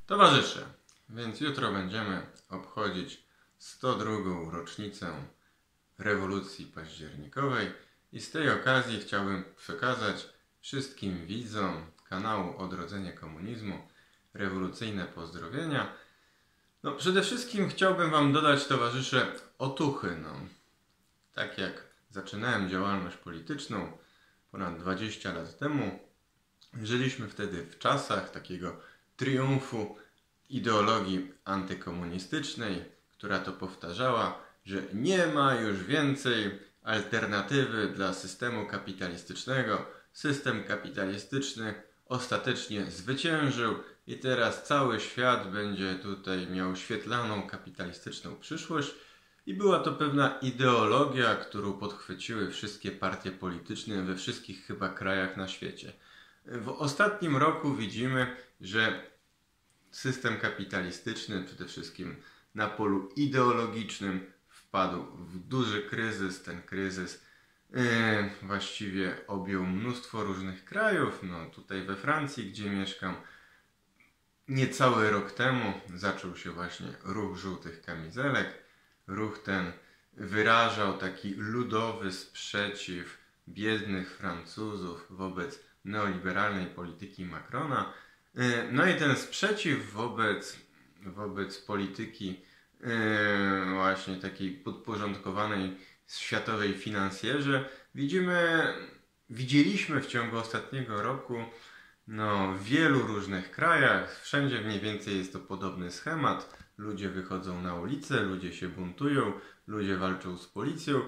Towarzysze, więc jutro będziemy obchodzić 102. rocznicę rewolucji październikowej i z tej okazji chciałbym przekazać wszystkim widzom kanału Odrodzenie Komunizmu rewolucyjne pozdrowienia. Przede wszystkim chciałbym Wam dodać, towarzysze, otuchy. Tak jak zaczynałem działalność polityczną ponad 20 lat temu, żyliśmy wtedy w czasach takiego triumfu ideologii antykomunistycznej, która to powtarzała, że nie ma już więcej alternatywy dla systemu kapitalistycznego. System kapitalistyczny ostatecznie zwyciężył i teraz cały świat będzie tutaj miał świetlaną kapitalistyczną przyszłość. I była to pewna ideologia, którą podchwyciły wszystkie partie polityczne we wszystkich chyba krajach na świecie. W ostatnim roku widzimy, że system kapitalistyczny, przede wszystkim na polu ideologicznym, wpadł w duży kryzys. Ten kryzys właściwie objął mnóstwo różnych krajów. Tutaj we Francji, gdzie mieszkam, niecały rok temu zaczął się właśnie ruch żółtych kamizelek. Ruch ten wyrażał taki ludowy sprzeciw biednych Francuzów wobec neoliberalnej polityki Macrona. I ten sprzeciw wobec polityki właśnie takiej podporządkowanej światowej finansjerze widzieliśmy w ciągu ostatniego roku w wielu różnych krajach. Wszędzie mniej więcej jest to podobny schemat. Ludzie wychodzą na ulicę, ludzie się buntują, ludzie walczą z policją,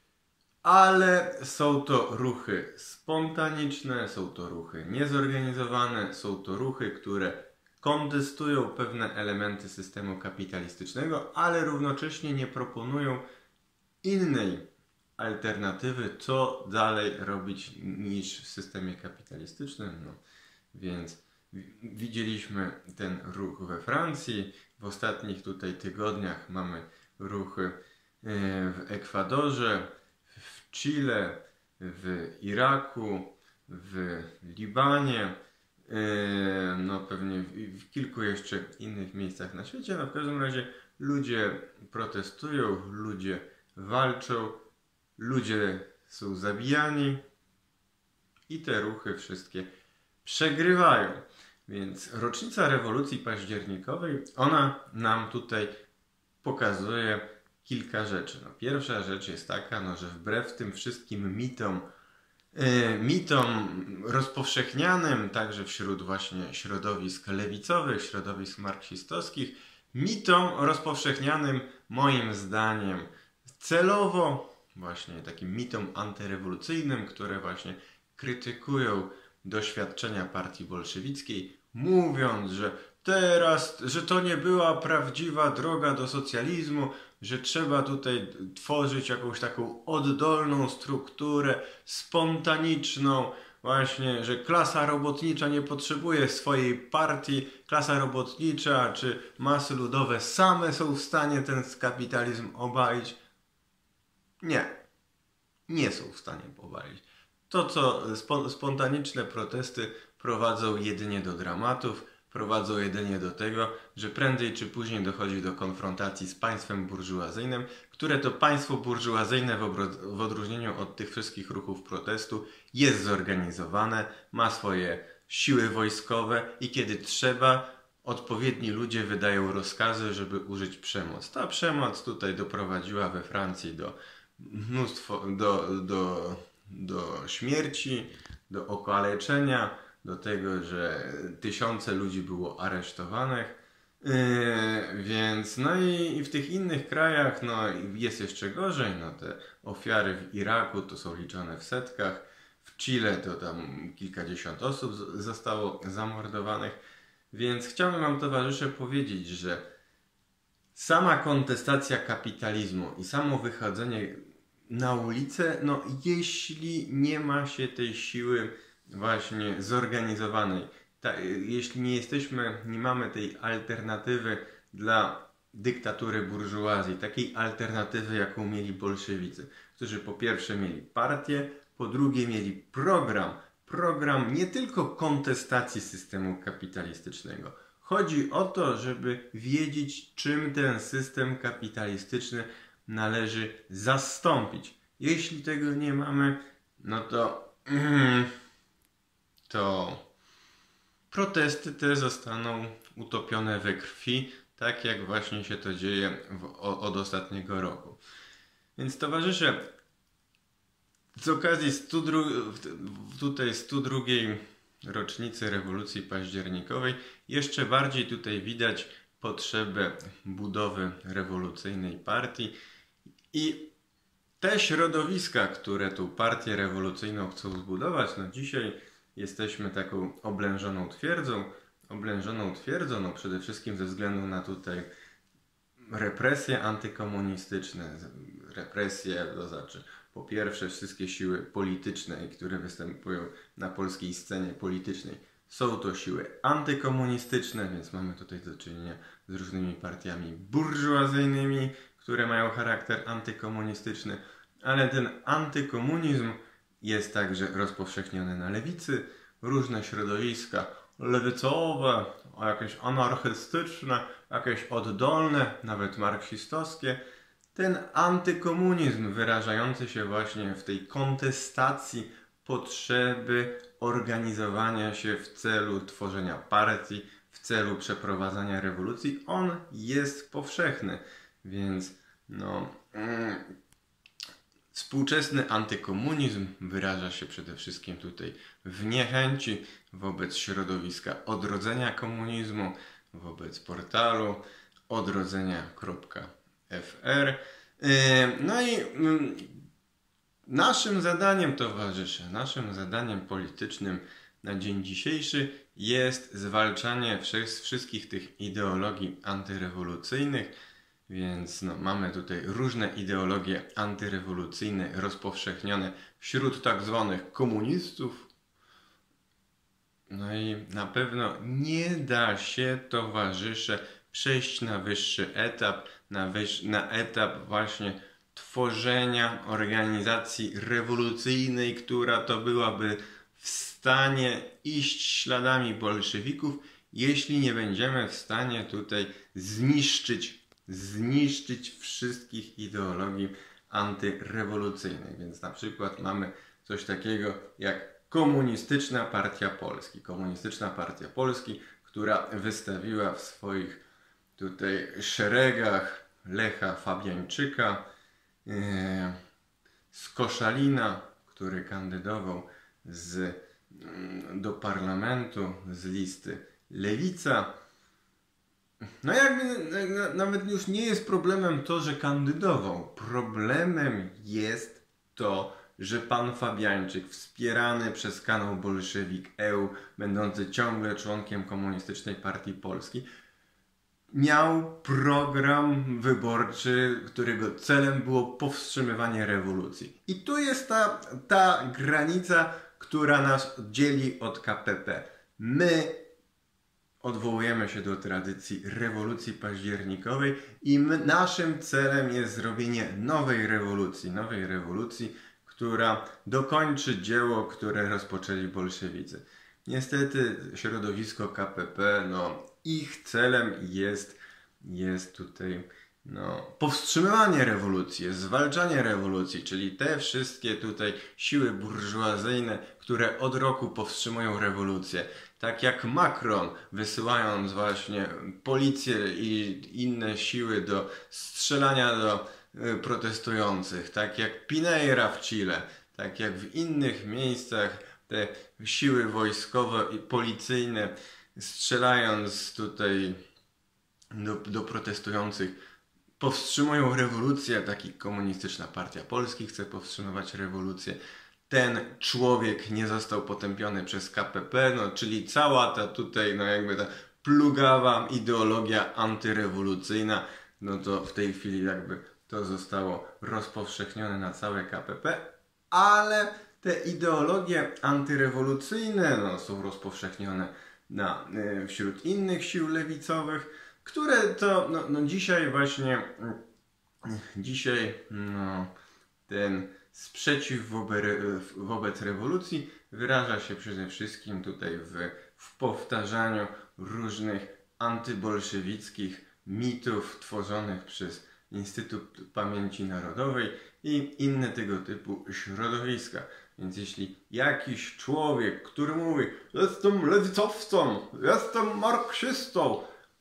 ale są to ruchy spontaniczne, są to ruchy niezorganizowane, są to ruchy, które kontestują pewne elementy systemu kapitalistycznego, ale równocześnie nie proponują innej alternatywy, co dalej robić niż w systemie kapitalistycznym. Więc widzieliśmy ten ruch we Francji. W ostatnich tutaj tygodniach mamy ruchy w Ekwadorze, w Chile, w Iraku, w Libanie, pewnie w kilku jeszcze innych miejscach na świecie. W każdym razie ludzie protestują, ludzie walczą, ludzie są zabijani i te ruchy wszystkie przegrywają. Więc rocznica rewolucji październikowej, ona nam tutaj pokazuje kilka rzeczy. Pierwsza rzecz jest taka, że wbrew tym wszystkim mitom rozpowszechnianym także wśród właśnie środowisk lewicowych, środowisk marksistowskich, mitom rozpowszechnianym moim zdaniem celowo, właśnie takim mitom antyrewolucyjnym, które właśnie krytykują doświadczenia partii bolszewickiej, mówiąc, że to nie była prawdziwa droga do socjalizmu, że trzeba tutaj tworzyć jakąś taką oddolną strukturę, spontaniczną, właśnie, że klasa robotnicza nie potrzebuje swojej partii, klasa robotnicza czy masy ludowe same są w stanie ten kapitalizm obalić. Nie są w stanie obalić. To, co spontaniczne protesty prowadzą jedynie do dramatów, prowadzą jedynie do tego, że prędzej czy później dochodzi do konfrontacji z państwem burżuazyjnym, które to państwo burżuazyjne w odróżnieniu od tych wszystkich ruchów protestu jest zorganizowane, ma swoje siły wojskowe i kiedy trzeba, odpowiedni ludzie wydają rozkazy, żeby użyć przemoc. Ta przemoc tutaj doprowadziła we Francji do śmierci, do okaleczenia, do tego, że tysiące ludzi było aresztowanych. Więc i w tych innych krajach jest jeszcze gorzej. Te ofiary w Iraku to są liczone w setkach. W Chile to tam kilkadziesiąt osób zostało zamordowanych. Więc chciałbym Wam, towarzysze, powiedzieć, że sama kontestacja kapitalizmu i samo wychodzenie na ulicę, jeśli nie ma się tej siły właśnie zorganizowanej, jeśli nie mamy tej alternatywy dla dyktatury burżuazji, takiej alternatywy, jaką mieli bolszewicy, którzy po pierwsze mieli partię, po drugie mieli program nie tylko kontestacji systemu kapitalistycznego, Chodzi o to, żeby wiedzieć, czym ten system kapitalistyczny należy zastąpić. Jeśli tego nie mamy, no to protesty te zostaną utopione we krwi, tak jak właśnie się to dzieje od ostatniego roku. Więc towarzysze, z okazji 102. rocznicy rewolucji październikowej jeszcze bardziej tutaj widać potrzebę budowy rewolucyjnej partii i te środowiska, które tu partię rewolucyjną chcą zbudować, no dzisiaj jesteśmy taką oblężoną twierdzą, no przede wszystkim ze względu na tutaj represje antykomunistyczne, represje, to znaczy po pierwsze wszystkie siły polityczne, które występują na polskiej scenie politycznej, są to siły antykomunistyczne, więc mamy tutaj do czynienia z różnymi partiami burżuazyjnymi, które mają charakter antykomunistyczny, ale ten antykomunizm jest także rozpowszechniony na lewicy, różne środowiska lewicowe, jakieś anarchistyczne, jakieś oddolne, nawet marksistowskie. Ten antykomunizm wyrażający się właśnie w tej kontestacji potrzeby organizowania się w celu tworzenia partii, w celu przeprowadzania rewolucji, on jest powszechny. Więc współczesny antykomunizm wyraża się przede wszystkim tutaj w niechęci wobec środowiska odrodzenia komunizmu, wobec portalu odrodzenia.fr. No i naszym zadaniem, towarzysze, naszym zadaniem politycznym na dzień dzisiejszy jest zwalczanie wszystkich tych ideologii antyrewolucyjnych. Więc mamy tutaj różne ideologie antyrewolucyjne rozpowszechnione wśród tak zwanych komunistów. No i na pewno nie da się, towarzysze, przejść na wyższy etap, na etap właśnie tworzenia organizacji rewolucyjnej, która to byłaby w stanie iść śladami bolszewików, jeśli nie będziemy w stanie tutaj zniszczyć wszystkich ideologii antyrewolucyjnych. Więc na przykład mamy coś takiego jak Komunistyczna Partia Polski. Komunistyczna Partia Polski, która wystawiła w swoich tutaj szeregach Lecha Fabiańczyka, z Koszalina, który kandydował do parlamentu z listy Lewica. No nawet już nie jest problemem to, że kandydował. Problemem jest to, że pan Fabiańczyk, wspierany przez kanał Bolszewik EU, będący ciągle członkiem Komunistycznej Partii Polski, miał program wyborczy, którego celem było powstrzymywanie rewolucji. I tu jest ta granica, która nas dzieli od KPP. My odwołujemy się do tradycji rewolucji październikowej i naszym celem jest zrobienie nowej rewolucji, która dokończy dzieło, które rozpoczęli bolszewicy. Niestety środowisko KPP, ich celem jest tutaj powstrzymywanie rewolucji, zwalczanie rewolucji, czyli te wszystkie tutaj siły burżuazyjne, które od roku powstrzymują rewolucję. Tak jak Macron, wysyłając właśnie policję i inne siły do strzelania do protestujących, tak jak Pineira w Chile, tak jak w innych miejscach te siły wojskowe i policyjne, strzelając tutaj do protestujących, powstrzymują rewolucję. Taki Komunistyczna Partia Polski chce powstrzymywać rewolucję. Ten człowiek nie został potępiony przez KPP, czyli cała ta tutaj ta plugawa ideologia antyrewolucyjna, to w tej chwili to zostało rozpowszechnione na całe KPP, ale te ideologie antyrewolucyjne są rozpowszechnione wśród innych sił lewicowych, które to dzisiaj ten sprzeciw wobec rewolucji wyraża się przede wszystkim tutaj w powtarzaniu różnych antybolszewickich mitów tworzonych przez Instytut Pamięci Narodowej i inne tego typu środowiska. Więc jeśli jakiś człowiek, który mówi: jestem lewicowcem, jestem marksistą,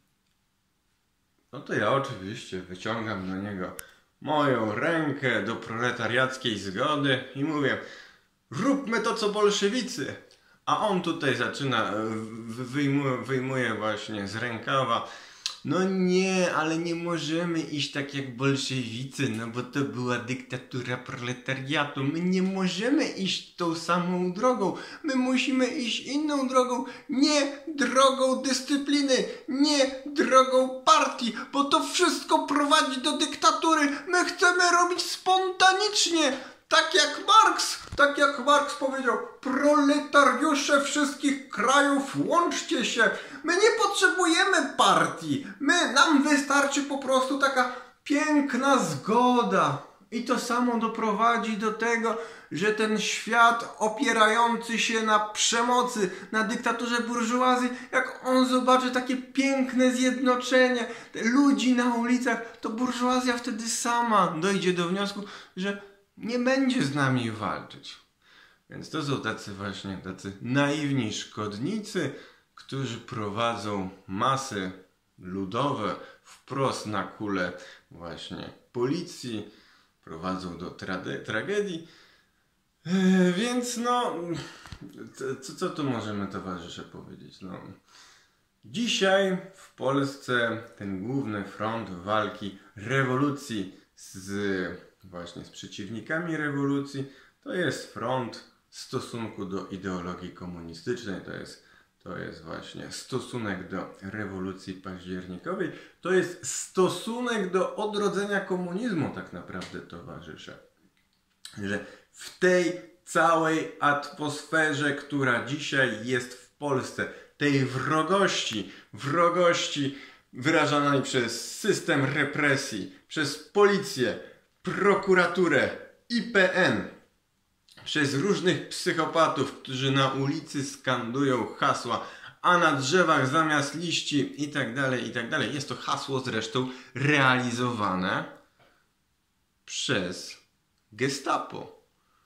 no to ja oczywiście wyciągam do niego moją rękę do proletariackiej zgody i mówię: róbmy to, co bolszewicy. A on tutaj zaczyna, wyjmuje właśnie z rękawa: no nie, ale nie możemy iść tak jak bolszewicy, no bo to była dyktatura proletariatu. My nie możemy iść tą samą drogą. My musimy iść inną drogą. Nie drogą dyscypliny, nie drogą partii, bo to wszystko prowadzi do dyktatury. My chcemy robić spontanicznie. Tak jak Marks powiedział: proletariusze wszystkich krajów, łączcie się. My nie potrzebujemy partii. Nam wystarczy po prostu taka piękna zgoda. I to samo doprowadzi do tego, że ten świat opierający się na przemocy, na dyktaturze burżuazji, jak on zobaczy takie piękne zjednoczenie ludzi na ulicach, to burżuazja wtedy sama dojdzie do wniosku, że nie będzie z nami walczyć. Więc to są tacy naiwni szkodnicy, którzy prowadzą masy ludowe wprost na kulę właśnie policji, prowadzą do tragedii. Więc no, co tu możemy, towarzysze, powiedzieć? No, dzisiaj w Polsce ten główny front walki, rewolucji z przeciwnikami rewolucji, to jest front w stosunku do ideologii komunistycznej, to jest właśnie stosunek do rewolucji październikowej, to jest stosunek do odrodzenia komunizmu tak naprawdę, towarzysze. Że w tej całej atmosferze, która dzisiaj jest w Polsce, tej wrogości wyrażanej przez system represji, przez policję, prokuraturę, IPN, przez różnych psychopatów, którzy na ulicy skandują hasła: a na drzewach zamiast liści i tak dalej. Jest to hasło zresztą realizowane przez Gestapo.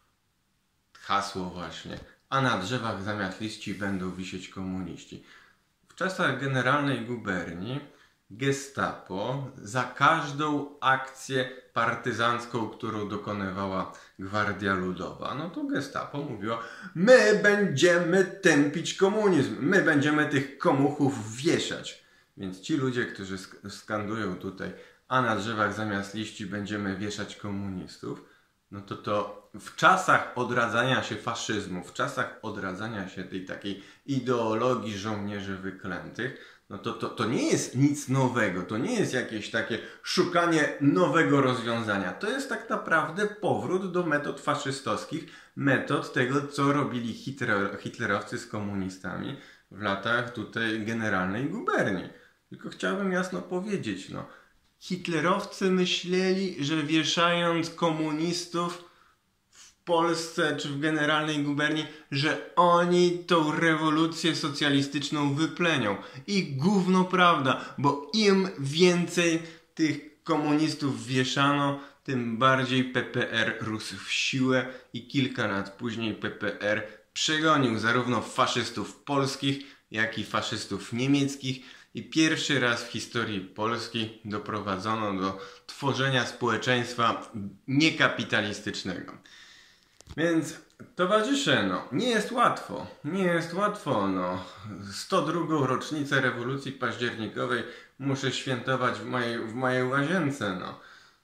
Hasło właśnie: a na drzewach zamiast liści będą wisieć komuniści. W czasach generalnej guberni Gestapo za każdą akcję partyzancką, którą dokonywała Gwardia Ludowa, no to Gestapo mówiło: my będziemy tępić komunizm, my będziemy tych komuchów wieszać. Więc ci ludzie, którzy skandują tutaj: a na drzewach zamiast liści będziemy wieszać komunistów, no to w czasach odradzania się faszyzmu, w czasach odradzania się tej takiej ideologii żołnierzy wyklętych, no to nie jest nic nowego, to nie jest jakieś takie szukanie nowego rozwiązania. To jest tak naprawdę powrót do metod faszystowskich, metod tego, co robili hitlerowcy z komunistami w latach tutaj generalnej guberni. Tylko chciałbym jasno powiedzieć, no, hitlerowcy myśleli, że wieszając komunistów w Polsce czy w generalnej guberni, że oni tą rewolucję socjalistyczną wyplenią. I gówno prawda, bo im więcej tych komunistów wieszano, tym bardziej PPR rósł w siłę i kilka lat później PPR przegonił zarówno faszystów polskich, jak i faszystów niemieckich. I pierwszy raz w historii Polski doprowadzono do tworzenia społeczeństwa niekapitalistycznego. Więc towarzysze, no, nie jest łatwo, no. 102. rocznicę rewolucji październikowej muszę świętować w mojej łazience, no.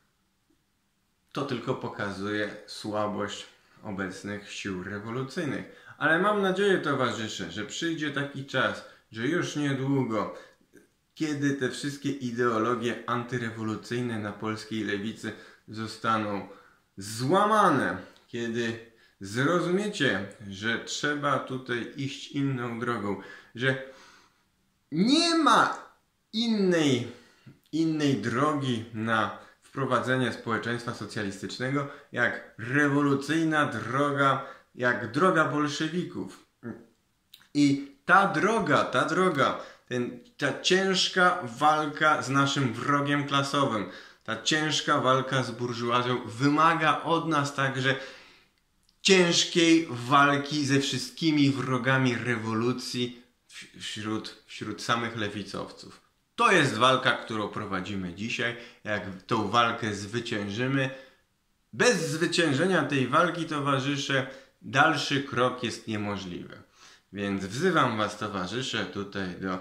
To tylko pokazuje słabość obecnych sił rewolucyjnych. Ale mam nadzieję, towarzysze, że przyjdzie taki czas, że już niedługo, kiedy te wszystkie ideologie antyrewolucyjne na polskiej lewicy zostaną złamane, kiedy zrozumiecie, że trzeba tutaj iść inną drogą, że nie ma innej drogi na wprowadzenie społeczeństwa socjalistycznego jak rewolucyjna droga, jak droga bolszewików. I ta droga Ta ciężka walka z naszym wrogiem klasowym, ta ciężka walka z burżuazją wymaga od nas także ciężkiej walki ze wszystkimi wrogami rewolucji wśród samych lewicowców. To jest walka, którą prowadzimy dzisiaj. Jak tą walkę zwyciężymy, bez zwyciężenia tej walki, towarzysze, dalszy krok jest niemożliwy. Więc wzywam was, towarzysze, tutaj do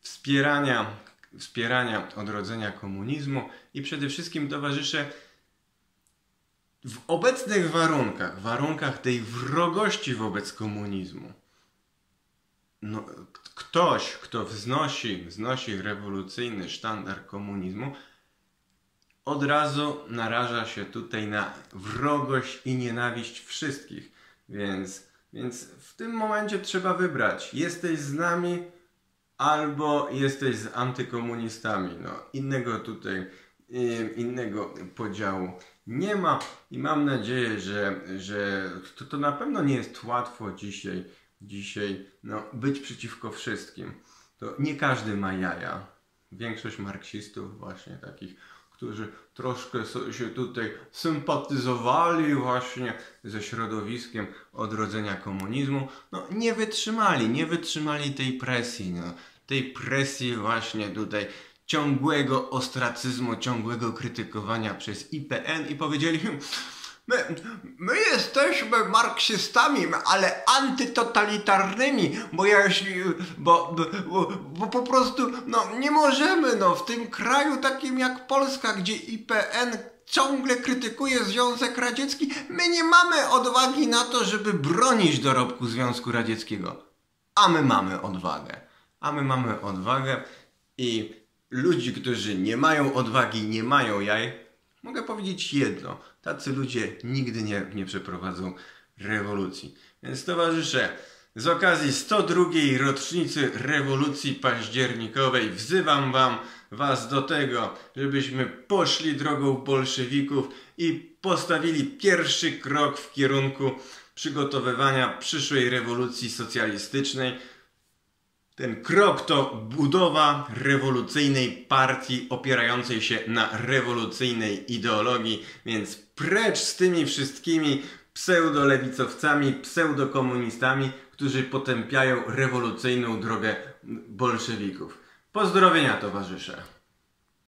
wspierania odrodzenia komunizmu i przede wszystkim, towarzysze, w obecnych warunkach tej wrogości wobec komunizmu, no, ktoś, kto wznosi rewolucyjny sztandar komunizmu, od razu naraża się tutaj na wrogość i nienawiść wszystkich. Więc w tym momencie trzeba wybrać. Jesteś z nami albo jesteś z antykomunistami. No, innego podziału nie ma i mam nadzieję, że to na pewno nie jest łatwo dzisiaj być przeciwko wszystkim. To nie każdy ma jaja. Większość marksistów właśnie takich, którzy troszkę się tutaj sympatyzowali właśnie ze środowiskiem odrodzenia komunizmu, nie wytrzymali tej presji właśnie tutaj ciągłego ostracyzmu, ciągłego krytykowania przez IPN i powiedzieli: My jesteśmy marksistami, ale antytotalitarnymi, bo po prostu nie możemy w tym kraju takim jak Polska, gdzie IPN ciągle krytykuje Związek Radziecki, my nie mamy odwagi na to, żeby bronić dorobku Związku Radzieckiego. A my mamy odwagę i ludzi, którzy nie mają odwagi, nie mają jaj, mogę powiedzieć jedno: tacy ludzie nigdy nie przeprowadzą rewolucji. Więc, towarzysze, z okazji 102. rocznicy rewolucji październikowej wzywam was do tego, żebyśmy poszli drogą bolszewików i postawili pierwszy krok w kierunku przygotowywania przyszłej rewolucji socjalistycznej. Ten krok to budowa rewolucyjnej partii opierającej się na rewolucyjnej ideologii, więc precz z tymi wszystkimi pseudolewicowcami, pseudokomunistami, którzy potępiają rewolucyjną drogę bolszewików. Pozdrowienia, towarzysze!